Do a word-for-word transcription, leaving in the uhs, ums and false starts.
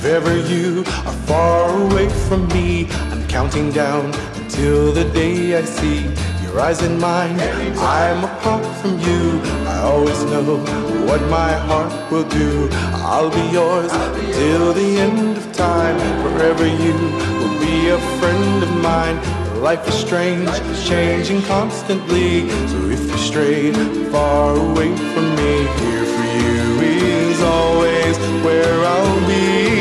Wherever you are far away from me, I'm counting down until the day I see your eyes in mine. I'm apart from you, I always know what my heart will do. I'll be yours till the end of time. Forever you will be a friend of mine. Life is strange, changing constantly. So if you stray far away from me, here for you is always where I'll be.